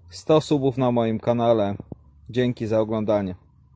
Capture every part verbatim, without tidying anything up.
sto subów na moim kanale. Dzięki za oglądanie.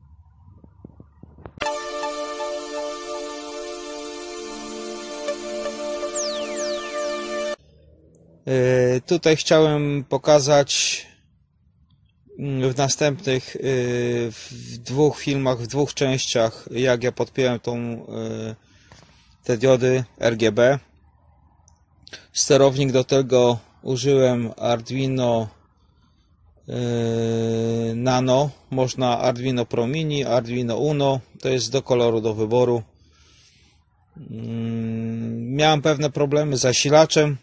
Yy, tutaj chciałem pokazać w następnych yy, w dwóch filmach, w dwóch częściach, jak ja podpiąłem tą, yy, te diody R G B. Sterownik do tego użyłem Arduino yy, Nano, można Arduino Pro Mini, Arduino Uno, to jest do koloru do wyboru. Yy, miałem pewne problemy z zasilaczem.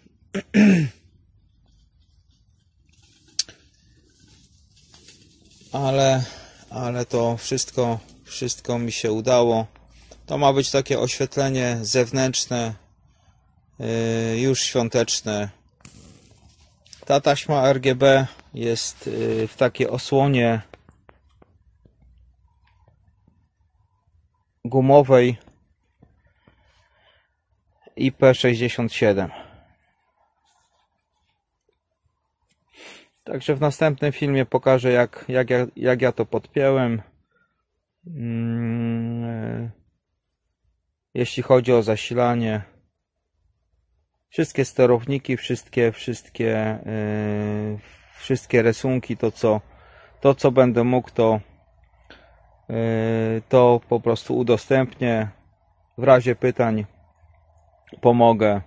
Ale, ale to wszystko, wszystko mi się udało. To ma być takie oświetlenie zewnętrzne, yy, już świąteczne. Ta taśma R G B jest yy, w takiej osłonie gumowej I P sześćdziesiąt siedem. Także w następnym filmie pokażę, jak, jak, ja, jak ja to podpiąłem. Hmm, jeśli chodzi o zasilanie, wszystkie sterowniki, wszystkie, wszystkie, yy, wszystkie rysunki, to co, to co będę mógł, to, yy, to po prostu udostępnię. W razie pytań pomogę.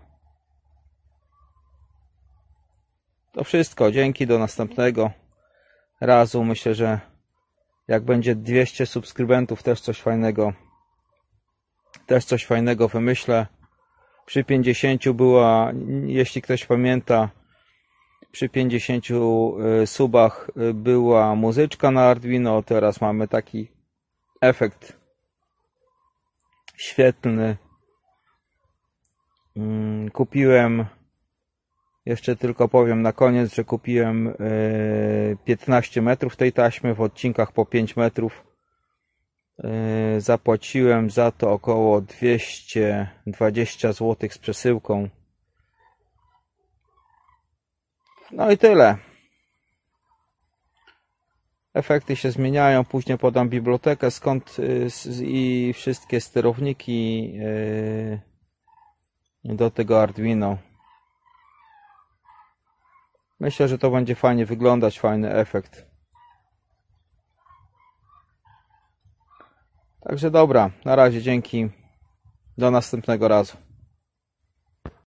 To wszystko. Dzięki, do następnego razu. Myślę, że jak będzie dwieście subskrybentów, też coś fajnego też coś fajnego wymyślę. Przy pięćdziesięciu była, jeśli ktoś pamięta, przy pięćdziesięciu subach była muzyczka na Arduino. Teraz mamy taki efekt świetlny. Kupiłem, jeszcze tylko powiem na koniec, że kupiłem piętnaście metrów tej taśmy, w odcinkach po pięć metrów. Zapłaciłem za to około dwieście dwadzieścia złotych z przesyłką. No i tyle. Efekty się zmieniają, później podam bibliotekę skąd i wszystkie sterowniki do tego Arduino. Myślę, że to będzie fajnie wyglądać, fajny efekt. Także dobra, na razie, dzięki, do następnego razu.